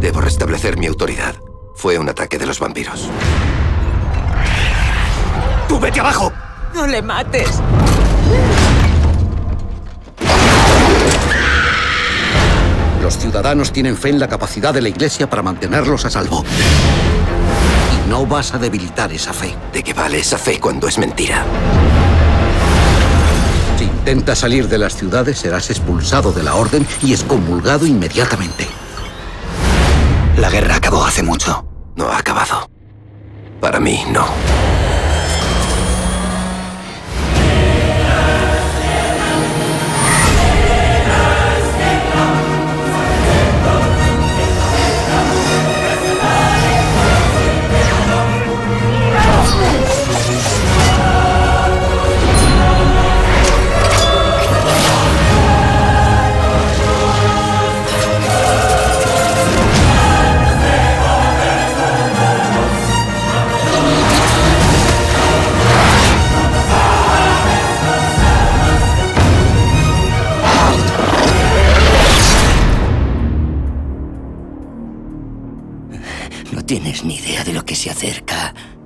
Debo restablecer mi autoridad. Fue un ataque de los vampiros. ¡Tú vete abajo! ¡No le mates! Los ciudadanos tienen fe en la capacidad de la Iglesia para mantenerlos a salvo. Y no vas a debilitar esa fe. ¿De qué vale esa fe cuando es mentira? Si intentas salir de las ciudades, serás expulsado de la Orden y excomulgado inmediatamente. La guerra acabó hace mucho. No ha acabado. Para mí, no. No tienes ni idea de lo que se acerca.